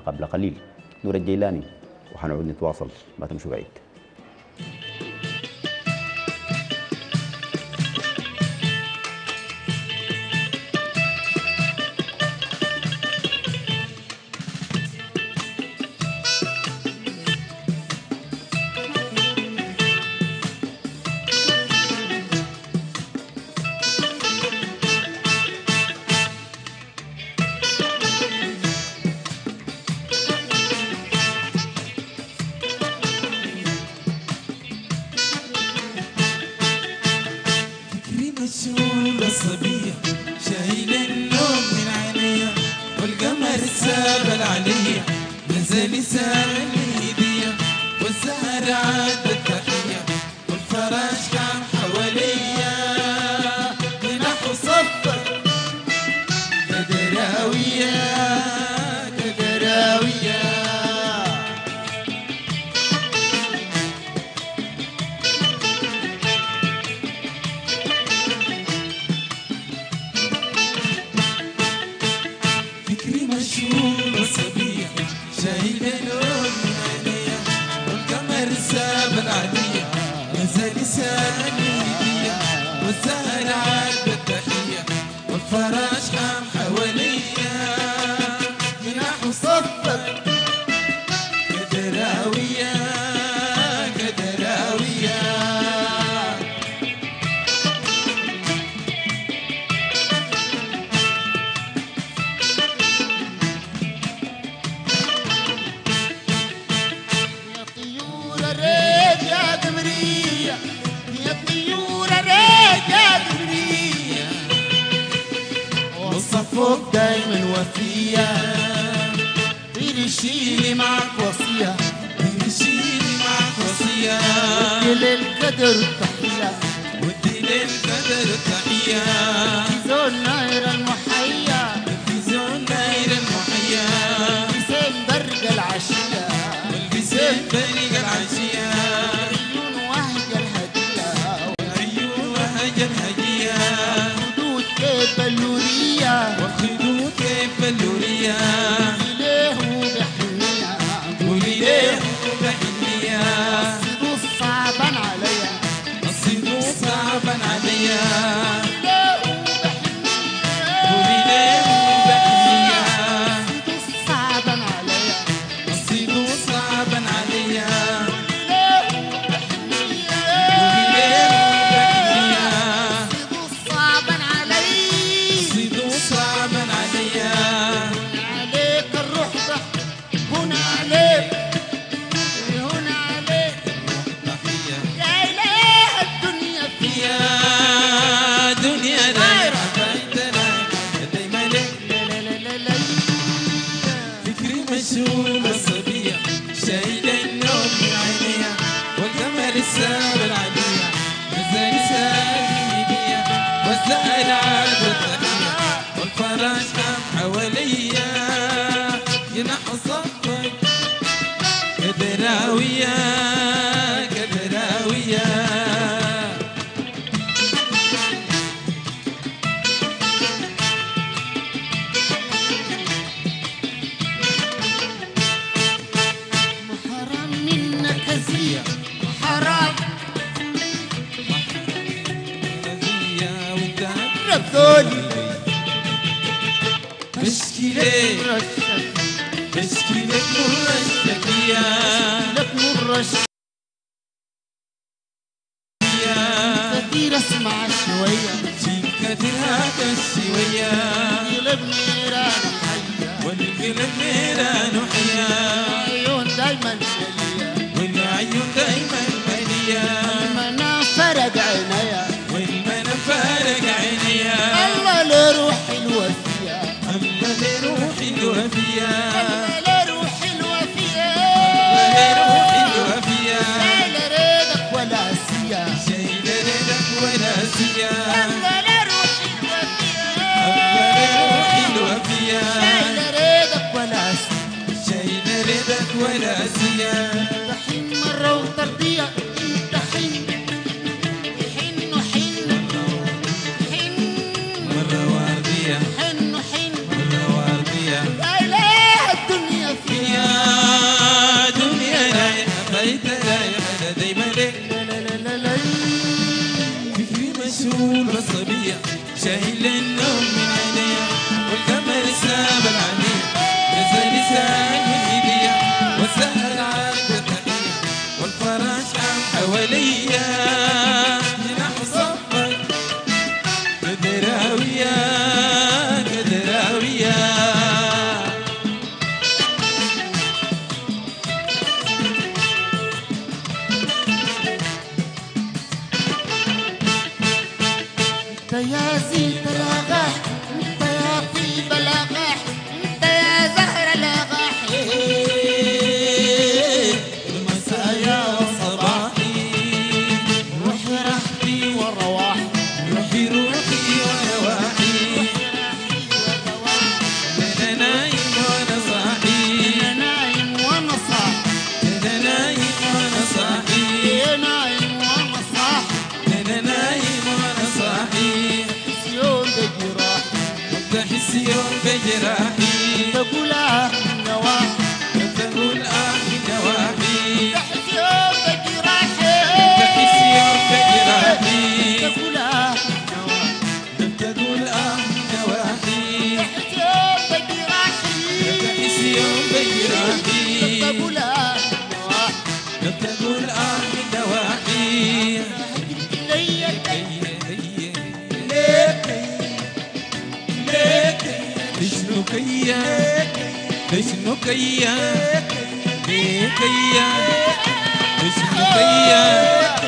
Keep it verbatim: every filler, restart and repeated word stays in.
قبل قليل نور الجيلاني، وحنعود نتواصل، ما تمشوا بعيد. الصبية شايل النوم من عينيا والقمر سابل عليا نزل سالني هدية والزهر عاد التحية والفرج كان حواليا جناح صفر كدراوية كدراوية شايل اللون من عينيا والقمر سابل عليا نزل سالني هدية والزهر عاد التحية والفرج حام حواليا جناح صفر كدراوية كدراوية فوق دايما وفية تشيلي معك وصية تشيلي معك وصية ودي للقدر تحية ودي للقدر تحية في زون ناير المحية في زون ناير المحية والبسين برق العشية والبسين برق العشية عيون وهج الهدية عيون وهج الهدية خدود كيف بلورية والخدود كيف بلورية قولي ليه وبحنية قولي ليه وبحنية الصيدوس صعبان عليا الصيدوس صعبان عليا قولي ليه وبحنية الصيدوس صعبان عليا الصيدوس صعبان عليا قولي ليه وبحنية الصيدوس صعبان عليا الصيدوس صعبان عليا عليك الروح ده هنا عليك هنا عليك تحية يا إله الدنيا فيها دنيا دايرة بيتنا دايما لك لا لا لا لا فكري مشغول الصبية شايلة النوم من عينيها والقمر السابل عليا نزل سالني هدية والزهر عاد التحية والفرج قام حواليا جناح صفك كدراوية كدراوية حرام منك هزية حرام هزية وانت ربطوني بشكي لك بشكي لك مر الشكية لك مر الشكية كثير اسمع شوية في كثير هذا الشوية قلب نيران حية والقلب نيران حية عيون دايما ملية والعيون دايما ملية المنا فرق عينيا والمنا فرق عينيا الله لروحي الوفية الله لروحي الوفية الله لروحي الوفية الله لروحي الوفية شايل ريدك ولا سيا شايل ريدك ولا سيا الله لروحي الوفية الله لروحي الوفية شايل ريدك ولا سيا شايل ريدك ولا سيا تحين مرة وترضية انت حين حن حن حن مرة وردية حن حن مرة وردية يا إله الدنيا فيها كيا ليك يا اسمك يا